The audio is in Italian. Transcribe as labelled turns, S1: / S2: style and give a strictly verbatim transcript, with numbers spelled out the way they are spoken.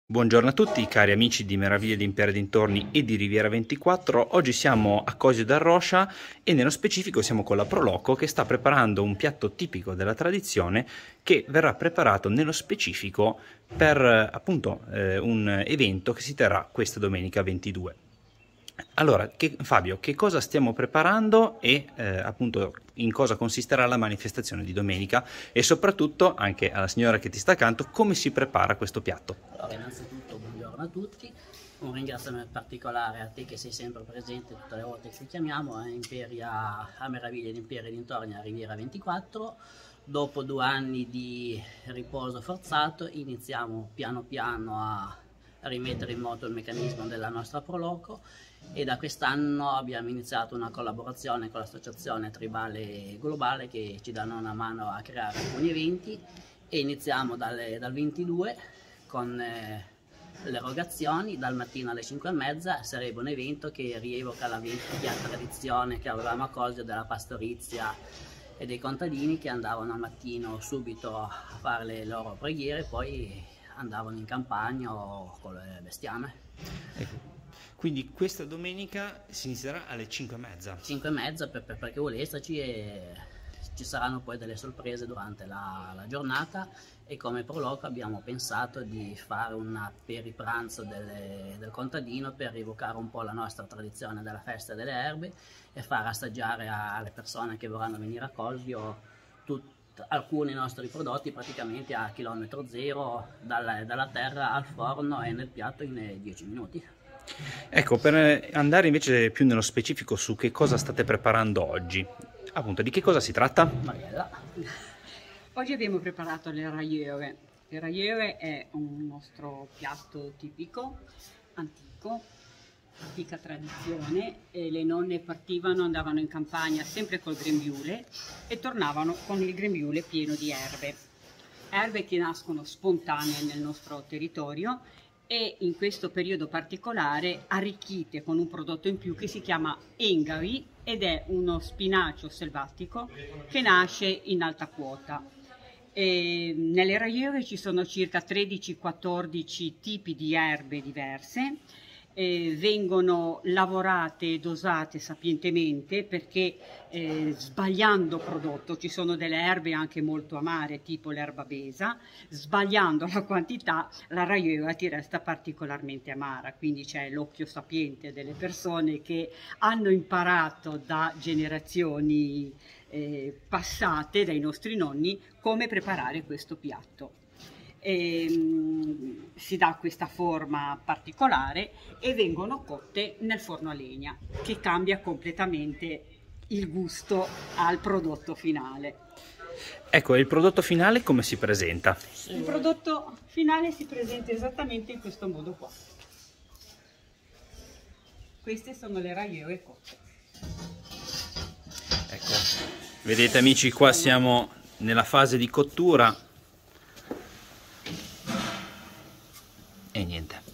S1: Buongiorno a tutti cari amici di Meraviglie di Imperia dintorni e di Riviera ventiquattro. Oggi siamo a Cosio d'Arroscia e nello specifico siamo con la Proloco che sta preparando un piatto tipico della tradizione che verrà preparato nello specifico per appunto eh, un evento che si terrà questa domenica ventidue. Allora, che, Fabio, che cosa stiamo preparando e eh, appunto in cosa consisterà la manifestazione di domenica e soprattutto anche alla signora che ti sta accanto come si prepara questo piatto?
S2: Allora, innanzitutto buongiorno a tutti, un ringraziamento particolare a te che sei sempre presente tutte le volte che ci chiamiamo a Imperia, a Meraviglie di Imperia dintorni a Riviera ventiquattro. Dopo due anni di riposo forzato iniziamo piano piano a rimettere in moto il meccanismo della nostra Proloco e da quest'anno abbiamo iniziato una collaborazione con l'associazione tribale globale che ci danno una mano a creare alcuni eventi e iniziamo dalle, dal ventidue con eh, le erogazioni. Dal mattino alle cinque e mezza sarebbe un evento che rievoca la vecchia tradizione che avevamo a Cosio della pastorizia e dei contadini che andavano al mattino subito a fare le loro preghiere e poi andavano in campagna o con le bestiame.
S1: Ecco. Quindi questa domenica si inizierà alle cinque e mezza.
S2: cinque e mezza per, per, perché vuole esserci e ci saranno poi delle sorprese durante la, la giornata e come Proloco abbiamo pensato di fare un peripranzo delle, del contadino per rievocare un po' la nostra tradizione della festa delle erbe e far assaggiare alle persone che vorranno venire a Cosio tutti alcuni nostri prodotti praticamente a chilometro zero dalla, dalla terra al forno e nel piatto in dieci minuti.
S1: Ecco, per andare invece più nello specifico su che cosa state preparando oggi, appunto di che cosa si tratta?
S2: Mariella.
S3: Oggi abbiamo preparato le raiere. Le raiere è un nostro piatto tipico, antico, antica tradizione, e le nonne partivano, andavano in campagna sempre col grembiule e tornavano con il grembiule pieno di erbe. Erbe che nascono spontanee nel nostro territorio e in questo periodo particolare arricchite con un prodotto in più che si chiama engari ed è uno spinacio selvatico che nasce in alta quota. E nelle raiere ci sono circa tredici quattordici tipi di erbe diverse. Eh, vengono lavorate e dosate sapientemente perché eh, sbagliando prodotto, ci sono delle erbe anche molto amare tipo l'erba besa, sbagliando la quantità la raiera ti resta particolarmente amara, quindi c'è l'occhio sapiente delle persone che hanno imparato da generazioni eh, passate dai nostri nonni come preparare questo piatto. E, um, si dà questa forma particolare e vengono cotte nel forno a legna che cambia completamente il gusto al prodotto finale.
S1: Ecco, il prodotto finale come si presenta?
S3: Il prodotto finale si presenta esattamente in questo modo qua. Queste sono le raiere cotte.
S1: Ecco, vedete amici, qua siamo nella fase di cottura. E niente.